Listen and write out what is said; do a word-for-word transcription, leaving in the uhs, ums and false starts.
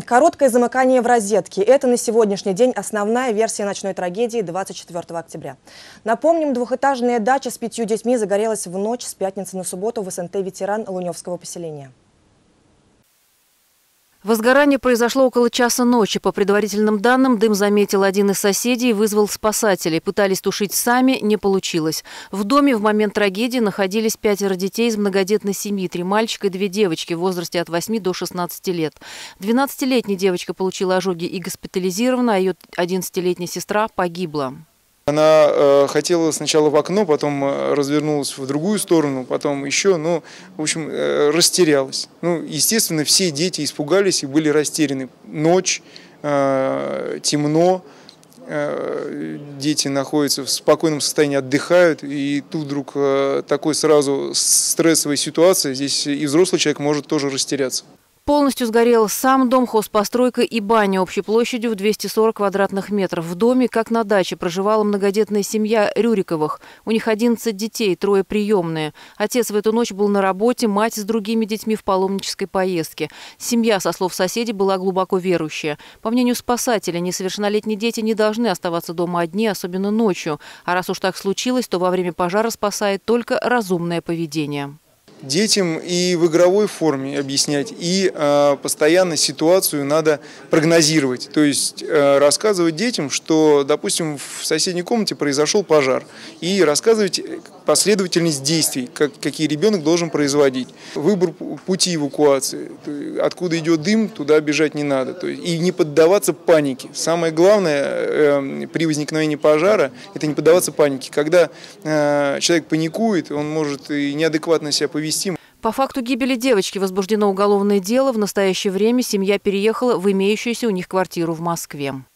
Короткое замыкание в розетке – это на сегодняшний день основная версия ночной трагедии двадцать четвёртого октября. Напомним, двухэтажная дача с пятью детьми загорелась в ночь с пятницы на субботу в СНТ «Ветеран» Луневского поселения. Возгорание произошло около часа ночи. По предварительным данным, дым заметил один из соседей и вызвал спасателей. Пытались тушить сами, не получилось. В доме в момент трагедии находились пятеро детей из многодетной семьи. Три мальчика и две девочки в возрасте от восьми до шестнадцати лет. двенадцатилетняя девочка получила ожоги и госпитализирована, а ее одиннадцатилетняя сестра погибла. Она э, хотела сначала в окно, потом э, развернулась в другую сторону, потом еще, ну, в общем, э, растерялась. Ну, естественно, все дети испугались и были растеряны. Ночь, э, темно, э, дети находятся в спокойном состоянии, отдыхают, и тут вдруг э, такой сразу стрессовая ситуация, здесь и взрослый человек может тоже растеряться. Полностью сгорел сам дом, хозпостройка и баня общей площадью в двести сорок квадратных метров. В доме, как на даче, проживала многодетная семья Рюриковых. У них одиннадцать детей, трое приемные. Отец в эту ночь был на работе, мать с другими детьми в паломнической поездке. Семья, со слов соседей, была глубоко верующая. По мнению спасателя, несовершеннолетние дети не должны оставаться дома одни, особенно ночью. А раз уж так случилось, то во время пожара спасает только разумное поведение. Детям и в игровой форме объяснять, и э, постоянно ситуацию надо прогнозировать. То есть э, рассказывать детям, что, допустим, в соседней комнате произошел пожар, и рассказывать последовательность действий, как, какие ребенок должен производить. Выбор пути эвакуации. Откуда идет дым, туда бежать не надо. То есть, и не поддаваться панике. Самое главное э, при возникновении пожара – это не поддаваться панике. Когда э, человек паникует, он может и неадекватно себя повести. По факту гибели девочки возбуждено уголовное дело. В настоящее время семья переехала в имеющуюся у них квартиру в Москве.